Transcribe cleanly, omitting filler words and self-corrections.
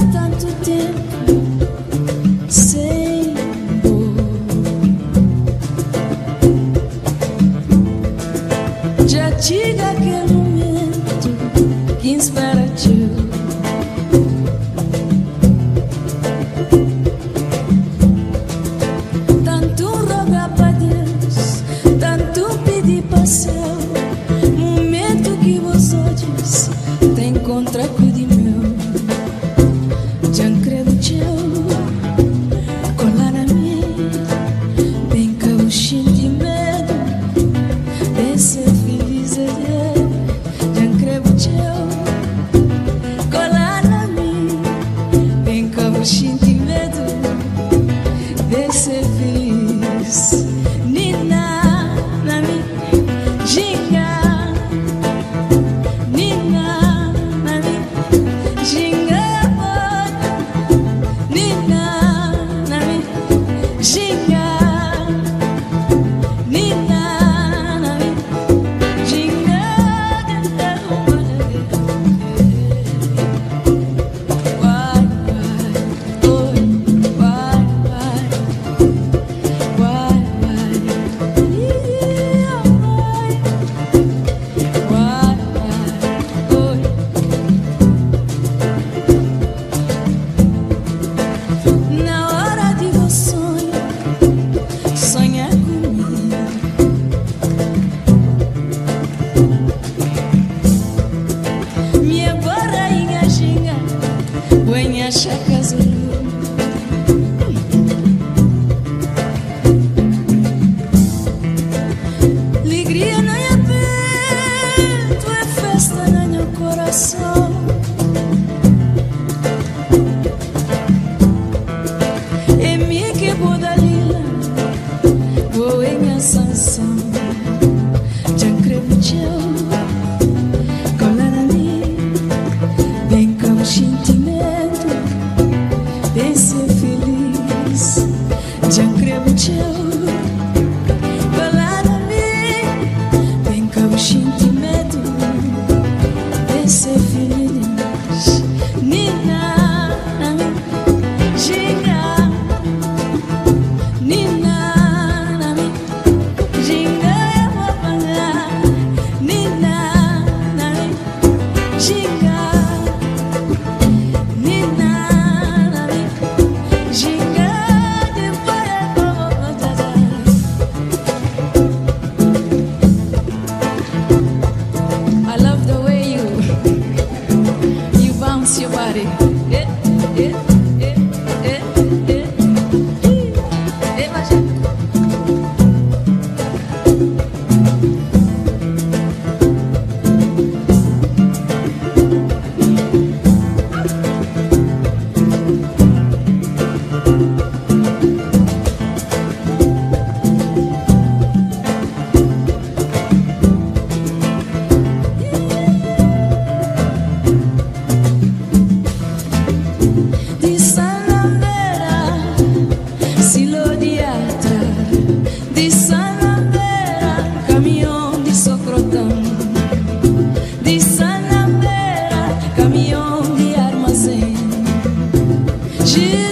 tanto tempo sem amor. Já chega aquele momento que espera-te. Tanto rogar para Deus, tanto pedir para céu. Momento que vos olhos tem contra cuide meu. Já credo teu colar a mim, bem que eu sinto medo de ser feliz. Já credo teu colar a mim, bem que eu sinto medo de ser feliz. Nina, na mi, ginga. Nina, na mi, ginga. Nina, na mi, ginga. Nina, na mi, ginga. Vai, vai, oi, vai, vai. Vai, vai, oi. Na hora de você sonhar comigo, minha barriga ginga, venha chaca zulu. Alegria não é peito, é festa no meu coração. É minha que boda lila, vou em a sanção. Já creio teu colar a mim, bem com sentimento de ser feliz. Já creio teu sentimento de ser feliz. Nina, na mi, ginga. Nina, na mi, ginga. Eu vou pagar. Nina, na mi, ginga. Nina, na mi, ginga. Depois eu vou pagar. I love the way you bounce your body. Eh, eh, eh, eh, eh, eh, imagine. Di Sanavera, silo di atra. Di Sanavera, caminhão de Socrotão. Di Sanavera, caminhão de armazém.